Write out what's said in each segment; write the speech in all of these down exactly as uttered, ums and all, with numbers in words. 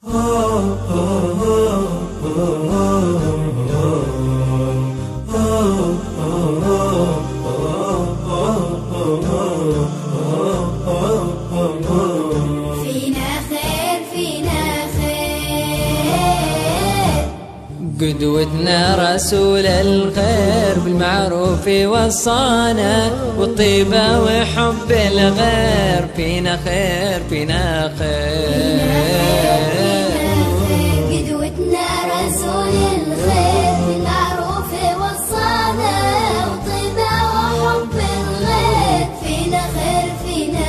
قدوتنا رسول الخير بالمعروف وصانا، والطيبة وحب الغير فينا خير فينا خير. قدوتنا رسول الخير بالمعروف وصانا، والطيبة وحب الغير فينا خير فينا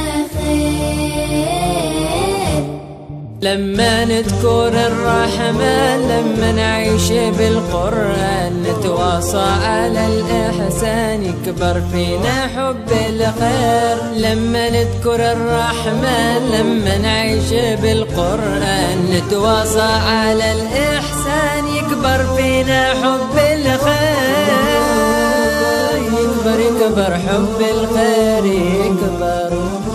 خير. لما نذكر الرحمن، لما نعيش بالقرآن، نتواصى على الإحسان، يكبر فينا حب الخير. لما نذكر الرحمن، لما نعيش بالقرآن، نتواصى على الإحسان، يكبر فينا حب الخير. يكبر يكبر حب الخير يكبر.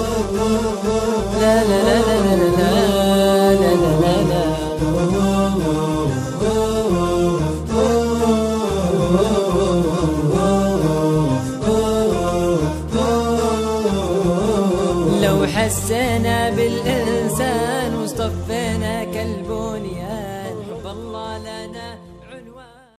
لا لا لا لا لا لا لا لا لا. لو حسينا بالإنسان واصطفينا